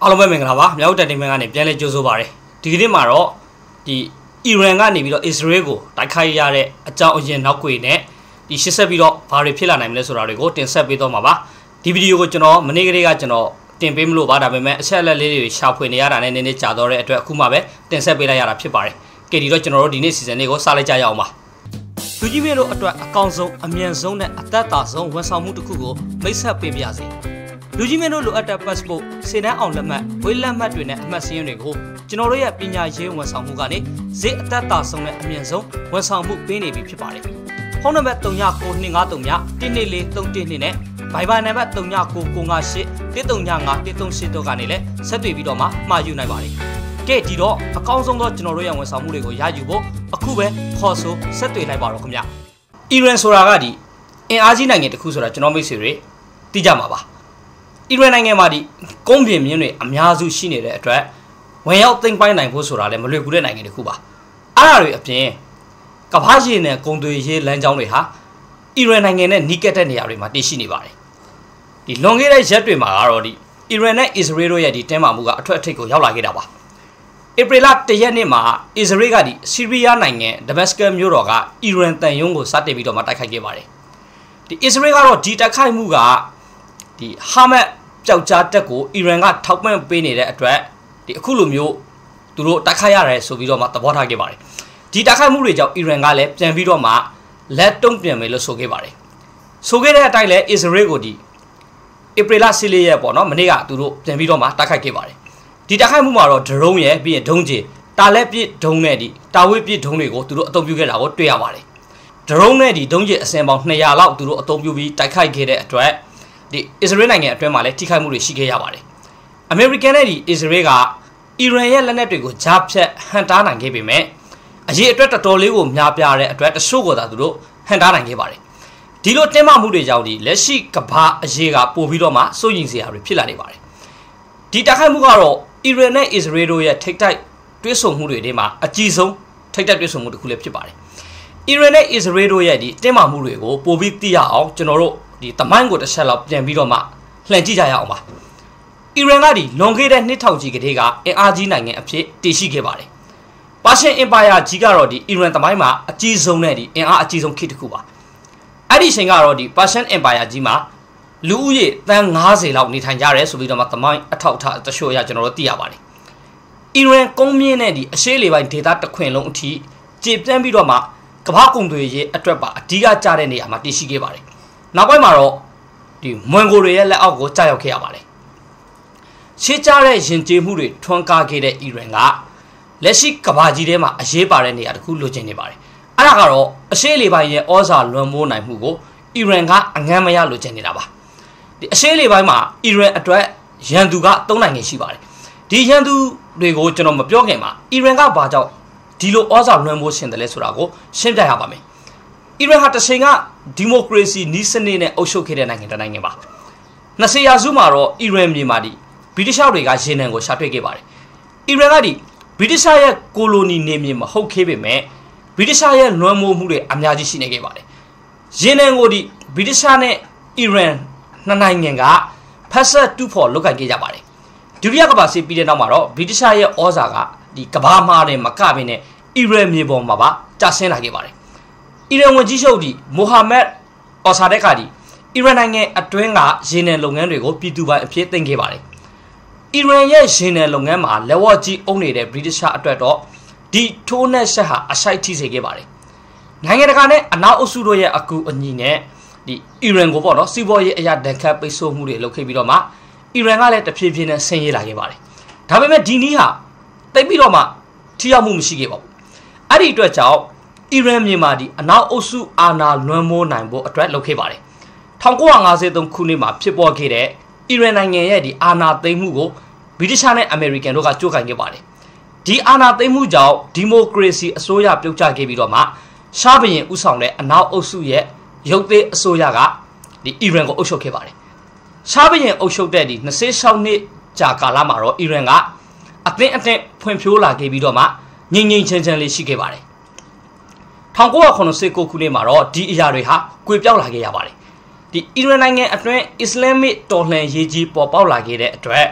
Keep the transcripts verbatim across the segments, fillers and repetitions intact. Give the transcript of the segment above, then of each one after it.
အားလုံးပဲမင်္ဂလာပါမြောက်တက်တင်မန်ကနေပြန်လဲကြိုးဆိုပါရစေဒီကနေ့မှာတော့ဒီအီရန်ကနေပြီးတော့အစ္စရေးကိုတိုက်ခိုက်ရတဲ့အကြောင်းအရင်းနောက်ွယ်နဲ့ဒီရှစ်ဆက်ပြီးတော့ဘာတွေဖြစ်လာနိုင်မလဲဆိုတာတွေကိုတင်ဆက်ပေးတော့မှာပါဒီဗီဒီယိုကိုကျွန်တော်မနေ့ကလေးကကျွန်တော်တင်ပေးမလို့ပါဒါပေမဲ့အချက်အလက်လေးတွေရှာဖွေနေရတာနဲ့နည်းနည်းကြာတော့တဲ့အတွက်အခုမှပဲတင်ဆက်ပေးလိုက်ရတာဖြစ်ပါတယ်ကဲဒီတော့ကျွန်တော်တို့ဒီနေ့စီဇန်လေးကိုစလိုက်ကြရအောင်ပါလူကြီးမင်းတို့အတွက်အကောင်းဆုံးအမြန်ဆုံးနဲ့အသက်သာဆုံးဝန်ဆောင်မှုတစ်ခုကိုမိတ်ဆက်ပေးပါရစေလူကြီးမင်းတို့လိုအပ်တဲ့ passport စေတန်းအောင်လက်မှတ်ဝေးလက်မှတ်တွေနဲ့အမှတ်စရင်းတွေကိုကျွန်တော်တို့ရဲ့ပညာရေးဝန်ဆောင်မှုကနေဈေးအသက်သာဆုံးနဲ့အမြန်ဆုံးဝန်ဆောင်မှုပေးနေပြီဖြစ်ပါတယ်ဖုန်းနံပါတ် ၃ ၉ ၂ ၅ ၃ ၁ ၂ ၄ ၃ ၁ ၂ နဲ့ Viber နံပါတ် ၃ ၉ ၉ ၉ ၅ ၈ ၁ ၃ ၅ ၁ ၃ ၈ တို့ကနေလည်းဆက်သွယ်ပြီးတော့မှမှာယူနိုင်ပါတယ်ကဲဒီတော့အကောင်းဆုံးသောကျွန်တော်တို့ရဲ့ဝန်ဆောင်မှုတွေကိုရယူဖို့အခုပဲခေါ်ဆိုဆက်သွယ်လိုက်ပါတော့ခင်ဗျအီရန်ဆိုတာကဒီအင်အားကြီးနိုင်ငံတစ်ခုဆိုတာကျွန်တော်မိတ်ဆွေတွေသိကြမှာပါအီရန်နိုင်ငံမှာဒီကုန်းပြင်မြင့်တွေအများစုရှိနေတဲ့အတွက်ဝင်ရောက်သိမ်းပိုက်နိုင်ဖို့ဆိုတာလည်းမလွယ်ကူတဲ့နိုင်ငံတစ်ခုပါအဲ့ဒါတွေအပြင်ကမ္ဘာ့ရေနဲ့ကုန်သွယ်ရေးလမ်းကြောင်းတွေဟာအီရန်နိုင်ငံနဲ့နီးကပ်တဲ့နေရာတွေမှာတည်ရှိနေပါတယ်ဒီလွန်ခဲ့တဲ့ရက်တွေမှာကတော့ဒီအီရန်နဲ့အစ္စရေးတို့ရဲ့ဒီတင်းမာမှုကအထွတ်အထိပ်ကိုရောက်လာခဲ့တာပါဧပြီလ၁ရက်နေ့မှာအစ္စရေးကဒီဆီးရီးယားနိုင်ငံဒမတ်စကတ်မြို့တော်ကအီရန်တန်ယုံကိုစတင်ပြီးတော့မှတိုက်ခိုက်ခဲ့ပါတယ်ဒီအစ္စရေးကတော့ဒီတိုက်ခိုက်မှုကဒီဟာမတ်ပျောက်ကြားတက်ကိုအီရန်ကထောက်ပံ့ပေးနေတဲ့အတွက်ဒီအခုလိုမျိုးသူတို့တိုက်ခိုက်ရတယ်ဆိုပြီးတော့မှသဘောထားခဲ့ပါတယ်ဒီတိုက်ခိုက်မှုတွေကြောင့်အီရန်ကလည်းပြန်ပြီးတော့မှလက်တုံ့ပြန်မယ်လို့ဆိုခဲ့ပါတယ်ဆိုခဲ့တဲ့အတိုင်းလည်းအစ္စရေးကိုဒီဧပြီလ၁၄ရက်ပေါ့နော်မနေ့ကသူတို့ပြန်ပြီးတော့မှတိုက်ခိုက်ခဲ့ပါတယ်ဒီတိုက်ခိုက်မှုမှာတော့ဒရုန်းရဲ့ပြီးရင်ဒုံးကျည်တာလက်ပစ်ဒုံးနဲ့ဒီတာဝေးပစ်ဒုံးတွေကိုသူတို့အသုံးပြုခဲ့တာကိုတွေ့ရပါတယ်ဒရုန်းနဲ့ဒီဒုံးကျည်အစင်ပေါင်း၂၀၀လောက်သူတို့အသုံးပြုပြီးတိုက်ခိုက်ခဲ့တဲ့အတွက်ဒီအစ္စရေးနိုင်ငံအတွင်းမှာလည်းထိခိုက်မှုတွေရှိခဲ့ရပါတယ်အမေရိကန်နဲ့ဒီအစ္စရေးကအီရန်ရဲ့လက်နက်တွေကိုဂျားဖြတ်ဟန်တားနိုင်ခဲ့ပေမဲ့အရေးအတွက်တော်တော်လေးကိုများပြားတဲ့အတွက်တချို့ကသာသူတို့ဟန်တားနိုင်ခဲ့ပါတယ်ဒီလိုတင်းမာမှုတွေကြောင့်ဒီလက်ရှိကမ္ဘာအရေးကပို့ပြီးတော့မှစိုးရိမ်စရာတွေဖြစ်လာနေပါတယ်ဒီတိုက်ခိုက်မှုကတော့အီရန်နဲ့အစ္စရေးတို့ရဲ့ထိပ်တိုက်တွဲဆုံမှုတွေထဲမှာအကြီးဆုံးထိပ်တိုက်တွဲဆုံမှုတစ်ခုလည်းဖြစ်ပါတယ်အီရန်နဲ့အစ္စရေးတို့ရဲ့ဒီတင်းမာမှုတွေကိုပို့ပြီးသိရအောင်ကျွန်တော်တို့ဒီတမိုင်းကိုတစ်ချက်လောက်ပြန်ပြီးတော့မှလှန်ကြည့်ကြရအောင်ပါအီရန်ကဒီလွန်ခဲ့တဲ့နှစ်ထောင်ကြီးကတည်းကအင်အားကြီးနိုင်ငံအဖြစ်တည်ရှိခဲ့ပါတယ်ပါရှန်အင်ပါယာကြီးကတော့ဒီအီရန်တမိုင်းမှာအကြီးဆုံးနဲ့ဒီအင်အားအကြီးဆုံးခေတ်တစ်ခုပါအဲ့ဒီအချိန်ကတော့ဒီပါရှန်အင်ပါယာကြီးမှာလူဦးရေသန်း၅၀လောက်နေထိုင်ကြရဲဆိုပြီးတော့မှတမိုင်းအထောက်အထားတချို့အရကျွန်တော်တို့သိရပါတယ်အီရန်ကုန်းမြင့်နဲ့ဒီအရှေ့လေပိုင်းဒေသတစ်ခွင်လုံးအထိကျေပြန့်ပြီးတော့မှကမ္ဘာကုန်သွယ်ရေးအတွက်ပါအဓိကကျတဲ့နေရာမှာတည်ရှိခဲ့ပါတယ်နောက်ပိုင်းမှာတော့ဒီမွန်ဂိုတွေရဲ့လက်အောက်ကိုကြာရောက်ခဲ့ရပါတယ်ရှေ့ကျတဲ့ရင်ကျေးမှုတွေထွန်းကားခဲ့တဲ့အီရန်ကလက်ရှိကမ္ဘာကြီးထဲမှာအရေးပါတဲ့နေရာတစ်ခုလိုချင်နေပါတယ်အဲ့ဒါကတော့အရှေ့လေပိုင်းရဲ့ဩဇာလွှမ်းမိုးနိုင်မှုကိုအီရန်ကအငမ်းမရလိုချင်နေတာပါဒီအရှေ့လေပိုင်းမှာအီရန်အတွက်ရန်သူကသုံးနိုင်ငံရှိပါတယ်ဒီရန်သူတွေကိုကျွန်တော်မပြောခင်မှာအီရန်ကဘာကြောင့်ဒီလိုဩဇာလွှမ်းမိုးရှင်တယ်လဲဆိုတာကိုရှင်းပြရပါမယ်အီရန်ဟာတစ်ချိန်ကဒီမိုကရေစီနီးစနစ်နဲ့အုပ်ချုပ်ခဲ့တဲ့နိုင်ငံတစ်နိုင်ငံပါ၂၀ရာစုမှာတော့အီရန်မြေမှာဒီဗြိတိရှတွေကရေနံကိုရှာတွေ့ခဲ့ပါတယ်အီရန်ကဒီဗြိတိရှရဲ့ကိုလိုနီနေမြေမဟုတ်ခဲ့ပေမဲ့ဗြိတိရှရဲ့လွှမ်းမိုးမှုတွေအများကြီးရှိနေခဲ့ပါတယ်ရေနံကိုဒီဗြိတိရှနဲ့အီရန်နှစ်နိုင်ငံကဖက်ဆက်တူဖို့လုပ်ကိုင်ခဲ့ကြပါတယ်ဒုတိယကမ္ဘာစစ်ပြီးတဲ့နောက်မှာတော့ဗြိတိရှရဲ့ဩဇာကဒီကမ္ဘာမှာနဲ့မကဘဲနဲ့အီရန်မြေပေါ်မှာပါကျဆင်းလာခဲ့ပါတယ်အီရန်ဝန်ကြီးချုပ်ဒီမိုဟာမက်အော်ဆာဒက်ကဒီအီရန်နိုင်ငံအတွင်းကရေနံလုပ်ငန်းတွေကိုပြည်သူပိုင်အဖြစ်သိမ်းခဲ့ပါတယ်အီရန်ရဲ့ရေနံလုပ်ငန်းမှာလက်ဝါးကြီးအုပ်နေတဲ့ဗြိတိရှအတွက်တော့ဒီထိုးနှက်ဆက်ဟာအဆိုင်ထိစေခဲ့ပါတယ်နိုင်ငံတကာနဲ့အနောက်အုပ်စုတို့ရဲ့အကူအညီနဲ့ဒီအီရန်ကိုပေါ့နော်စီးပွားရေးအရာဒဏ်ခတ်ပိတ်ဆို့မှုတွေလုပ်ခဲ့ပြီးတော့မှအီရန်ကလည်းတဖြည်းဖြည်းနဲ့ဆင်းရဲလာခဲ့ပါတယ်ဒါပေမဲ့ဒီနည်းဟာတိတ်ပြီးတော့မှထိရောက်မှုမရှိခဲ့ပါဘူးအဲ့ဒီအတွက်ကြောင့်အီရန်မြန်မာဒီအနောက်အုပ်စုအာဏာလွှမ်းမိုးနိုင်ဖို့အတွက်လုပ်ခဲ့ပါတယ်၁၉၅၃ခုနှစ်မှာဖြစ်ပေါ်ခဲ့တဲ့အီရန်နိုင်ငံရဲ့ဒီအာဏာသိမ်းမှုကိုဗြိတိရှနဲ့အမေရိကန်တို့ကကြိုးကိုင်ခဲ့ပါတယ်ဒီအာဏာသိမ်းမှုကြောင့်ဒီမိုကရေစီအစိုးရပြုတ်ကျခဲ့ပြီးတော့မှရှားဘရင်ဥဆောင်တဲ့အနောက်အုပ်စုရဲ့ရုပ်သေးအစိုးရကဒီအီရန်ကိုအုပ်ချုပ်ခဲ့ပါတယ်ရှားဘရင်အုပ်ချုပ်တဲ့ဒီ၂၆နှစ်ကြာကာလမှာတော့အီရန်ကအသင်းအသင်းဖွံ့ဖြိုးလာခဲ့ပြီးတော့မှငြိမ်ငြိမ်ချမ်းချမ်းလေးရှိခဲ့ပါတယ်၁၉၇၉ခုနှစ်မှာတော့ဒီအရာတွေဟာကွေပြောက်လာခဲ့ရပါတယ်ဒီအီရန်နိုင်ငံအတွင်းအစ္စလာမစ်တော်လှန်ရေးကြီးပေါ်ပေါက်လာခဲ့တဲ့အတွက်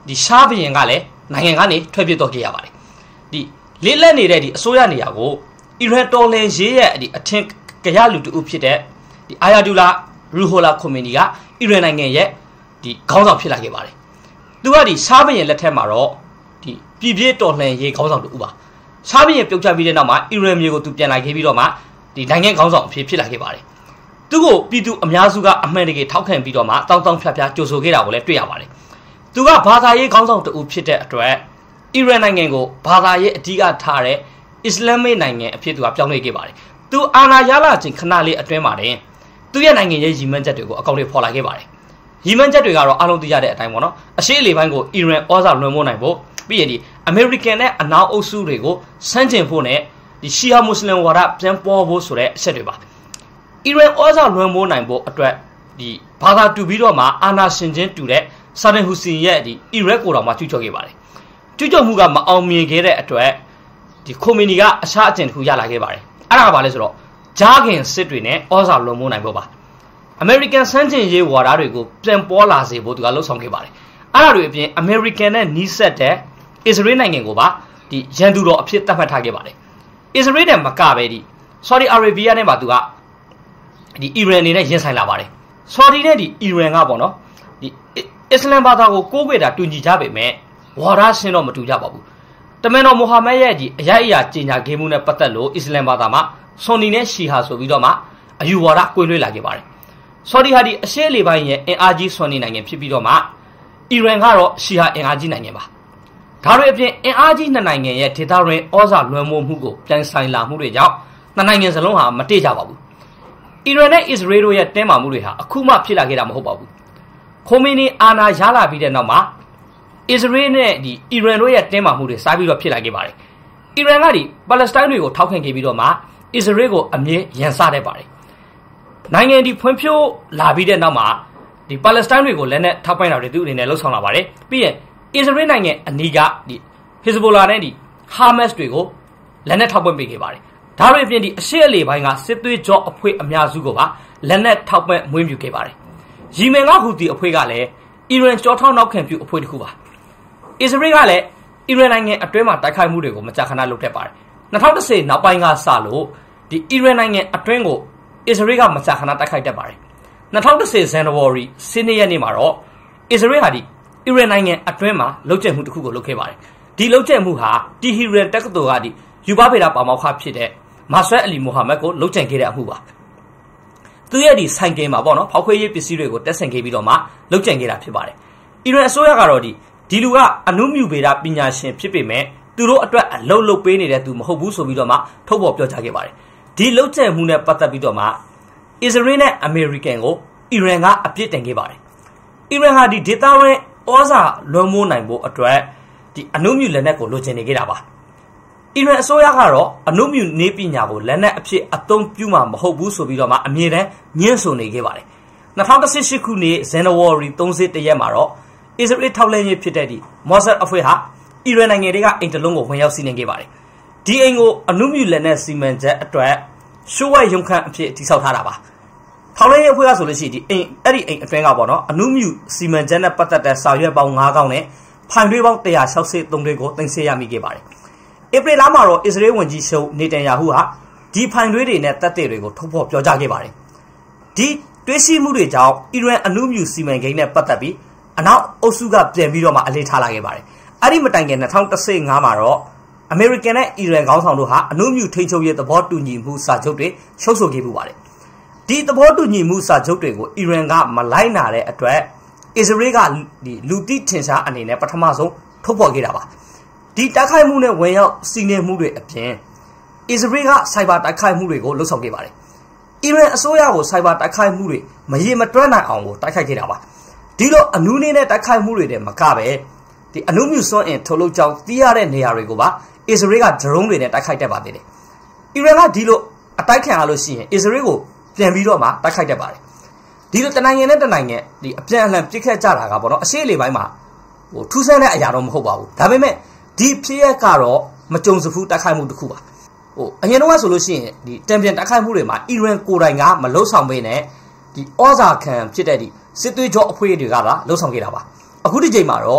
ဒီရှားဘရင်ကလည်းနိုင်ငံကနေထွက်ပြေးတော့ခဲ့ရပါတယ်ဒီလေးလက်နေတဲ့ဒီအစိုးရနေရာကိုအီရန်တော်လှန်ရေးရဲ့ဒီအထင်ကရလူတူဖြစ်တဲ့ဒီအာယာဒူလာရူဟိုလာခိုမီနီကအီရန်နိုင်ငံရဲ့ဒီခေါင်းဆောင်ဖြစ်လာခဲ့ပါတယ်သူကဒီရှားဘရင်လက်ထက်မှာတော့ဒီပြည်ပြည့်တော်လှန်ရေးခေါင်းဆောင်တူပါရှားဘရင်ပြုတ်ချပြီးတဲ့နောက်မှာအီရန်မျိုးကိုသူပြန်လာခဲ့ပြီးတော့မှဒီနိုင်ငံခေါင်းဆောင်အဖြစ်ဖြစ်လာခဲ့ပါတယ်သူကိုပြည်သူအများစုကအမှန်တကယ်ထောက်ခံပြီးတော့မှတောင်းတောင်းဖြတ်ဖြတ်ကြိုဆိုခဲ့တာကိုလည်းတွေ့ရပါတယ်သူကဘာသာရေးခေါင်းဆောင်တူဖြစ်တဲ့အတွက်အီရန်နိုင်ငံကိုဘာသာရေးအဓိကထားတဲ့အစ္စလာမစ်နိုင်ငံအဖြစ်သူကပြောင်းလဲခဲ့ပါတယ်သူအာဏာရလာခြင်းခဏလေးအတွင်းမှာတင်သူရဲ့နိုင်ငံရဲ့ရည်မှန်းချက်တွေကိုအကောင့်တွေဖော်လာခဲ့ပါတယ်ရည်မှန်းချက်တွေကတော့အားလုံးသိရတဲ့အတိုင်းပေါ့နော်အရှေ့အလယ်ပိုင်းကိုအီရန်ဩဇာလွှမ်းမိုးနိုင်ဖို့ပြီးရင်ဒီအမေရိကန်နဲ့အနောက်အုပ်စုတွေကိုဆန့်ကျင်ဖို့နဲ့ဒီရှီယာမွတ်စလင်ဝါဒပြန်ပေါ်ဖို့ဆိုတဲ့အချက်တွေပါအီရန်ဩဇာလွှမ်းမိုးနိုင်ဖို့အတွက်ဒီဘာသာတူပြီးတော့မှအာဏာရှင်ချင်းတူတဲ့ဆာဒန်ဟူစင်ရဲ့ဒီအီရက်ကိုတော်မှာကျူးကျော်ခဲ့ပါတယ်ကျူးကျော်မှုကမအောင်မြင်ခဲ့တဲ့အတွက်ဒီခိုမီနီကအရှားအကျဉ်တစ်ခုရလာခဲ့ပါတယ်အဲ့ဒါကဘာလဲဆိုတော့ဂျားခင်စစ်တွေနဲ့ဩဇာလွှမ်းမိုးနိုင်ဖို့ပါအမေရိကန်စမ်းကျင်ရေးဝါဒတွေကိုပြန်ပေါ်လာစေဖို့သူကလှုံ့ဆော်ခဲ့ပါတယ်အဲ့ဒါတွေအပြင်အမေရိကန်နဲ့နီးစပ်တဲ့အစ္စရေးနိုင်ငံကိုပါဒီရန်သူတော်အဖြစ်သတ်မှတ်ထားခဲ့ပါတယ်အစ္စရေးနဲ့မကပဲဒီဆော်ဒီအာရေဗီးယားနဲ့ပါသူကဒီအီရန်အနေနဲ့ရင်ဆိုင်လာပါတယ်ဆော်ဒီနဲ့ဒီအီရန်ကပေါ့နော်ဒီအစ္စလမ်ဘာသာကိုကိုးကွယ်တာတူညီကြပေမဲ့ဝါဒရှင်းတော့မတူကြပါဘူးတမန်တော်မိုဟာမက်ရဲ့ဒီအရာအရာကြီးညာခဲ့မှုနဲ့ပတ်သက်လို့အစ္စလမ်ဘာသာမှာဆွန်နီနဲ့ရှီဟာဆိုပြီးတော့မှအယူဝါဒကွဲလွဲလာခဲ့ပါတယ်ဆော်ဒီဟာဒီအရှေ့လေပိုင်းရဲ့အင်အားကြီးဆွန်နီနိုင်ငံဖြစ်ပြီးတော့မှအီရန်ကတော့ရှီဟာအင်အားကြီးနိုင်ငံပါဒါတွေအပြင်အင်အားကြီးနှစ်နိုင်ငံရဲ့ဒေသတွင်းဩဇာလွှမ်းမိုးမှုကိုပြန်ဆိုင်လာမှုတွေကြောင့်နှစ်နိုင်ငံစလုံးဟာမတည့်ကြပါဘူးအီရန်နဲ့အစ္စရေးတို့ရဲ့တင်းမာမှုတွေဟာအခုမှဖြစ်လာခဲ့တာမဟုတ်ပါဘူးခိုမီနီအာဏာရလာပြီးတဲ့နောက်မှာအစ္စရေးနဲ့ဒီအီရန်တို့ရဲ့တင်းမာမှုတွေစားပြီးတော့ဖြစ်လာခဲ့ပါတယ်အီရန်ကဒီပါလက်စတိုင်းတွေကိုထောက်ခံခဲ့ပြီးတော့မှအစ္စရေးကိုအမြဲရန်စတတ်ပါတယ်နိုင်ငံဒီဖွံ့ဖြိုးလာပြီးတဲ့နောက်မှာဒီပါလက်စတိုင်းတွေကိုလည်းနဲ့ထောက်ပံ့တာတွေသူအနေနဲ့လှုပ်ဆောင်လာပါတယ်ပြီးရင်အစ္စရေးနိုင်ငံအနီးကဒီဟစ်ဇ်ဘိုလာနဲ့ဒီဟာမတ်စ်တွေကိုလက်နဲ့ထောက်ပံ့ပေးခဲ့ပါတယ်ဒါတွေအပြင်ဒီအရှေ့အလယ်ပိုင်းကစစ်သွေးကြောအဖွဲ့အများစုကိုပါလက်နဲ့ထောက်ပံ့မွေးမြူခဲ့ပါတယ်ယီမင်ကဟူသီအဖွဲ့ကလည်းအီရန်ကြောထောက်နောက်ခံပြုအဖွဲ့တစ်ခုပါအစ္စရေးကလည်းအီရန်နိုင်ငံအတွင်းမှာတိုက်ခိုက်မှုတွေကိုမကြာခဏလုပ်တတ်ပါတယ်၂၀၁၀နောက်ပိုင်းကစလို့ဒီအီရန်နိုင်ငံအတွင်းကိုအစ္စရေးကမကြာခဏတိုက်ခိုက်တတ်ပါတယ်၂၀၁၀ဇန်နဝါရီ၁၂ရက်နေ့မှာတော့အစ္စရေးဟာဒီအီရန်နိုင်ငံအတွင်းမှာလှုပ်ကျက်မှုတစ်ခုကိုလုပ်ခဲ့ပါတယ်ဒီလှုပ်ကျက်မှုဟာတီဟီရန်တက္ကသိုလ်ကဒီယူဘာဖေတာပါမောက္ခဖြစ်တဲ့မာဆွဲအလီမိုဟာမက်ကိုလှုပ်ကျက်ခဲ့တဲ့အမှုပါသူရဲ့ဒီဆိုင်ကင်မှာပေါ့နော်ဖောက်ခွဲရေးပစ္စည်းတွေကိုတက်ဆင်ခဲ့ပြီးတော့မှလှုပ်ကျက်ခဲ့တာဖြစ်ပါတယ်အီရန်အစိုးရကတော့ဒီဒီလူကအနုမြူဗေဒပညာရှင်ဖြစ်ပေမဲ့သူတို့အတွက်အလုံးလုံးပေးနေတဲ့သူမဟုတ်ဘူးဆိုပြီးတော့မှထုတ်ဖော်ပြောကြားခဲ့ပါတယ်ဒီလှုပ်ကျက်မှုနဲ့ပတ်သက်ပြီးတော့မှအစ္စရေးနဲ့အမေရိကန်ကိုအီရန်ကအပြစ်တင်ခဲ့ပါတယ်အီရန်ဟာဒီဒေသတွင်းဩဇာလွှမ်းမိုးနိုင်ဖို့အတွက်ဒီအနုမြူလက်နက်ကိုလိုချင်နေခဲ့တာပါအီရန်အစိုးရကတော့အနုမြူနည်းပညာကိုလက်နက်အဖြစ်အသုံးပြုမှာမဟုတ်ဘူးဆိုပြီးတော့မှအမြဲတမ်းညှင်းဆိုနေခဲ့ပါတယ်၂၀၁၈ခုနှစ်ဇန်နဝါရီ၃၁ရက်မှာတော့အစ္စရေးထောက်လှမ်းရေးဖြစ်တဲ့ဒီမော့ဆတ်အဖွဲ့ဟာအီရန်နိုင်ငံတွေကအိမ်တလုံးကိုဝင်ရောက်စီးနင်းခဲ့ပါတယ်ဒီအိမ်ကိုအနုမြူလက်နက်စီမံချက်အတွက်ရှိုးဝဲရုံခန့်အဖြစ်တည်ဆောက်ထားတာပါထောက်လှမ်းရေးအဖွဲ့ကဆိုလို့ရှိရင်ဒီအိမ်အဲ့ဒီအိမ်အတွင်းကပေါ့နော်အနုမြူစီမံချက်နဲ့ပတ်သက်တဲ့စာရွက်ပေါင်း၅កောင်နဲ့ဖိုင်တွေးပေါင်း၁၆၃တွေကိုတင်ဆက်ရမိခဲ့ပါတယ်ဧပြီလမှာတော့အစ္စရေးဝန်ကြီးချုပ်နေတန်ယာဟုဟာဒီဖိုင်တွေးတွေနဲ့တပ်တွေကိုထုတ်ဖော်ပြောကြားခဲ့ပါတယ်ဒီတွေးရှိမှုတွေကြောင့်အီရန်အနုမြူစီမံကိန်းနဲ့ပတ်သက်ပြီးအနောက်အုပ်စုကပြန်ပြီးတော့မှအလေးထားလာခဲ့ပါတယ်အဲ့ဒီမတိုင်ခင်၂၀၁၅မှာတော့အမေရိကန်နဲ့အီရန်ခေါင်းဆောင်တို့ဟာအနုမြူထိန်းချုပ်ရေးသဘောတူညီမှုစာချုပ်တွေချုပ်ဆိုခဲ့ပူပါတယ်ဒီသဘောတူညီမှုစာချုပ်တွေကိုအီရန်ကမလိုက်နာတဲ့အတွက်အစ္စရေးကဒီလူတိထင်ရှားအနေနဲ့ပထမဆုံးထုတ်ဖော်ခဲ့တာပါဒီတိုက်ခိုက်မှုနဲ့ဝင်ရောက်စီးနင်းမှုတွေအပြင်အစ္စရေးကစိုက်ဘာတိုက်ခိုက်မှုတွေကိုလှုပ်ဆောင်ခဲ့ပါတယ်အီရန်အစိုးရကိုစိုက်ဘာတိုက်ခိုက်မှုတွေမရေမတွက်နိုင်အောင်ကိုတိုက်ခိုက်ခဲ့တာပါဒီလိုအနူးလေးနဲ့တိုက်ခိုက်မှုတွေတည်းမကပဲဒီအနုမြူစွမ်းအင်ထုတ်လုပ်ကြောင်းသိရတဲ့နေရာတွေကိုပါအစ္စရေးကဒရုန်းတွေနဲ့တိုက်ခိုက်တတ်ပါသေးတယ်အီရန်ကဒီလိုအတိုက်ခံရလို့ရှိရင်အစ္စရေးကိုပြန်ပြီးတော့မှတိုက်ခိုက်တတ်ပါတယ်ဒီလိုတနိုင်ငံနဲ့တနိုင်ငံဒီအပြန်အလှန်ပြစ်ခတ်ကြတာကပေါ့နော်အရှေ့လေပိုင်းမှာဟိုထူးဆန်းတဲ့အရာတော့မဟုတ်ပါဘူးဒါပေမဲ့ဒီဖြစ်ရက်ကတော့မကြုံစဖူးတိုက်ခိုက်မှုတစ်ခုပါဟိုအရင်တော့ဆိုလို့ရှိရင်ဒီတံပြန်တိုက်ခိုက်မှုတွေမှာအီရန်ကိုယ်တိုင်ကမလှုပ်ဆောင်ပေးနဲ့ဒီဩဇာခံဖြစ်တဲ့ဒီစစ်သွေးကြောအဖွဲ့တွေကပါလှုပ်ဆောင်ခဲ့တာပါအခုဒီချိန်မှာတော့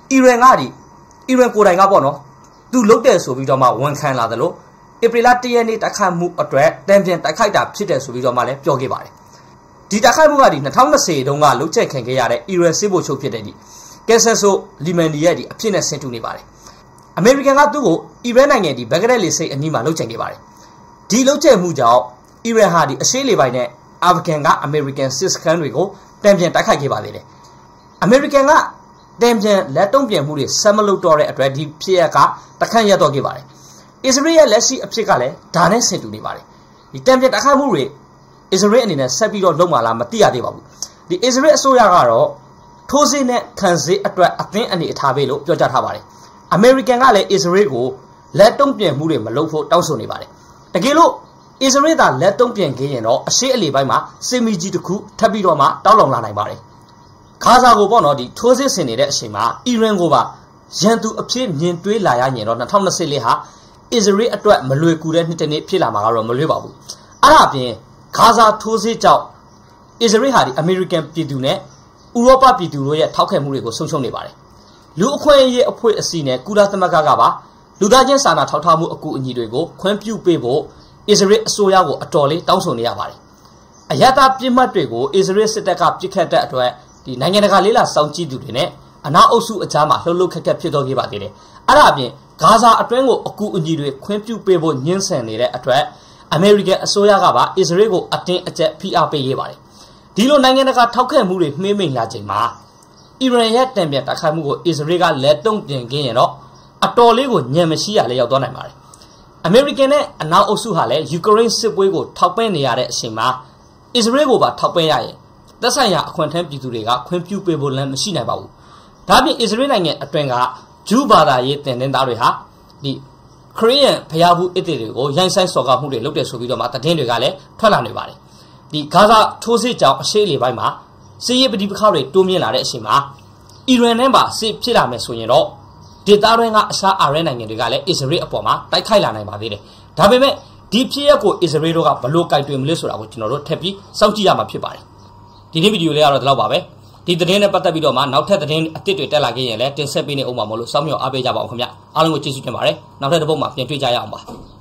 Iran ကဒီ Iran ကိုယ်တိုင်ကပေါ့နော်သူလုတ်တဲ့ဆိုပြီးတော့မှဝန်ခံလာတယ်လို့ဧပြီလတစ်ရက်နေ့တိုက်ခိုက်မှုအတွက်တံပြန်တိုက်ခိုက်တာဖြစ်တယ်ဆိုပြီးတော့မှလည်းပြောခဲ့ပါတယ်ဒီတိုက်ခိုက်မှုကဒီ၂၀၂၀တုန်းကလုတ်ချက်ခံခဲ့ရတဲ့ Iran စစ်ဗိုလ်ချုပ်ဖြစ်တဲ့ဒီကက်ဆယ်ဆိုလီမန်ဒီရဲ့ဒီအဖြစ်နဲ့ဆင်တူနေပါတယ်အမေရိကန်ကသူ့ကို Iran နိုင်ငံဒီဘဂဒက်လေဆိပ်အနီးမှာလုတ်ချင်ခဲ့ပါတယ်ဒီလုတ်ချက်မှုကြောင့် Iran ဟာဒီအရှေ့လေပိုင်းနဲ့အာဖဂန်ကအမေရိကန်စစ်စခန်းတွေကိုတံပြန်တိုက်ခိုက်ခဲ့ပါသေးတယ်အမေရိကန်ကတံပြန်လက်တုံ့ပြန်မှုတွေဆက်မလုပ်တော့တဲ့အတွက်ဒီဖြစ်ရကတခန့်ရတော့ခဲ့ပါတယ်အစ္စရေးရဲ့လက်ရှိအဖြစ်ကလည်းဒါနဲ့ဆင်တူနေပါတယ်ဒီတံပြန်တိုက်ခိုက်မှုတွေအစ္စရေးအနေနဲ့ဆက်ပြီးတော့လုပ်မှလားမသိရသေးပါဘူးဒီအစ္စရေးအစိုးရကတော့ထိုးစစ်နဲ့ခံစစ်အတွက်အသင်းအနေအထားပဲလို့ပြောကြားထားပါတယ်အမေရိကန်ကလည်းအစ္စရေးကိုလက်တုံ့ပြန်မှုတွေမလုပ်ဖို့တောင်းဆိုနေပါတယ်တကယ်လို့အစ္စရေးသာလက်တုံ့ပြန်ခဲ့ရင်တော့အရှေ့အလယ်ပိုင်းမှာစစ်မီကြီးတစ်ခုထပ်ပြီးတော့မှတောက်လောင်လာနိုင်ပါတယ်ဂါဇာကိုပေါ့နော်ဒီထိုးစစ်ဆင်နေတဲ့အချိန်မှာအီရန်ကိုပါရန်သူအဖြစ်မြင်တွေးလာရရင်တော့၂၀၂၄ဟာအစ္စရေးအတွက်မလွယ်ကူတဲ့နှစ်တစ်နေ့ဖြစ်လာမှာကတော့မလွယ်ပါဘူးအဲ့ဒါအပြင်ဂါဇာထိုးစစ်ကြောင့်အစ္စရေးဟာဒီအမေရိကန်ပြည်သူနဲ့ဥရောပပြည်သူတို့ရဲ့ထောက်ခံမှုတွေကိုဆုံးရှုံးနေပါတယ်လူအခွင့်အရေးအဖွဲ့အစည်းနဲ့ကုလသမဂ္ဂကပါလူသားချင်းစာနာထောက်ထားမှုအကူအညီတွေကိုခွင့်ပြုပေးဖို့အစ္စရေးအစိုးရကိုအတော်လေးတောင်းဆိုနေရပါတယ်အရတာပြစ်မှတ်တွေကိုအစ္စရေးစစ်တပ်ကပြစ်ခတ်တဲ့အတွက်ဒီနိုင်ငံတကာလေးလာစောင့်ကြည့်သူတွေနဲ့အနာအုပ်စုအကြားမှာလှုပ်လှုပ်ခက်ခက်ဖြစ်တော့ခဲ့ပါသေးတယ်အဲ့ဒါအပြင်ဂါဇာအတွင်းကိုအကူအညီတွေခွင့်ပြုပေးဖို့ညှင်းဆန်နေတဲ့အတွက်အမေရိကန်အစိုးရကပါအစ္စရေးကိုအတင်းအကျပ်ဖိအားပေးခဲ့ပါတယ်ဒီလိုနိုင်ငံတကာထောက်ခံမှုတွေမှေးမိန်လာချိန်မှာအီရန်ရဲ့တံပြန်တိုက်ခိုက်မှုကိုအစ္စရေးကလက်တုံ့ပြန်ခင်းရင်တော့အတော်လေးကိုညံမရှိရလဲရောက်သွားနိုင်ပါတယ်အမေရိကန်နဲ့အနောက်အုပ်စုဟာလည်းယူကရိန်းစစ်ပွဲကိုထောက်ပံ့နေရတဲ့အချိန်မှာအစ္စရေးကိုပါထောက်ပံ့ရရင်သက်ဆိုင်ရာအခွင့်အထမ်းပြည်သူတွေကခွင့်ပြုပေးဖို့လည်းမရှိနိုင်ပါဘူးဒါပြင်အစ္စရေးနိုင်ငံအတွင်းကဂျူးဘာသာရေးတင်တဲ့သားတွေဟာဒီခရစ်ယာန်ဘုရားဘူးအစ်တွေကိုရိုင်းဆိုင်စော်ကားမှုတွေလုပ်တယ်ဆိုပြီးတော့မှသတင်းတွေကလည်းထွက်လာနေပါတယ်ဒီဂါဇာထိုးစစ်ကြောင့်အရှေ့လေပိုင်းမှာစစ်ရေးပဋိပက္ခတွေတိုးမြင့်လာတဲ့အချိန်မှာအီရန်နဲ့ပါစစ်ဖြစ်လာမယ်ဆိုရင်တော့ဒေသတွင်းကအရှားအာရဲနိုင်ငံတွေကလည်းအစ္စရေးအပေါ်မှာတိုက်ခိုက်လာနိုင်ပါသေးတယ်ဒါပေမဲ့ဒီဖြစ်ရပ်ကိုအစ္စရေးတို့ကဘလို့ကြိုက်တွေ့မလဲဆိုတာကိုကျွန်တော်တို့ထပ်ပြီးစောင့်ကြည့်ရမှာဖြစ်ပါတယ်ဒီနေ့ဗီဒီယိုလေးကတော့ဒီလောက်ပါပဲဒီသတင်းနဲ့ပတ်သက်ပြီးတော့မှနောက်ထပ်သတင်းအသစ်တွေတက်လာခဲ့ရင်လည်းတင်ဆက်ပေးနေအောင်ပါမလို့စောင့်မျှော်အားပေးကြပါအောင်ခင်ဗျအားလုံးကိုကျေးဇူးတင်ပါတယ်နောက်ထပ်တစ်ပုဒ်မှာပြန်တွေ့ကြရအောင်ပါ